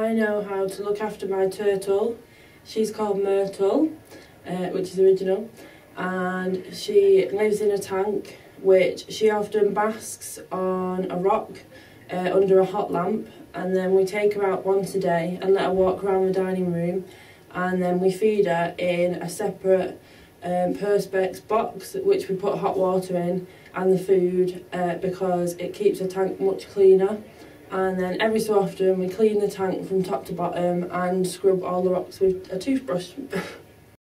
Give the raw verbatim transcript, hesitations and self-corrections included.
I know how to look after my turtle. She's called Myrtle, uh, which is original, and she lives in a tank which she often basks on a rock uh, under a hot lamp, and then we take her out once a day and let her walk around the dining room, and then we feed her in a separate um, Perspex box which we put hot water in and the food uh, because it keeps the tank much cleaner. And then every so often we clean the tank from top to bottom and scrub all the rocks with a toothbrush.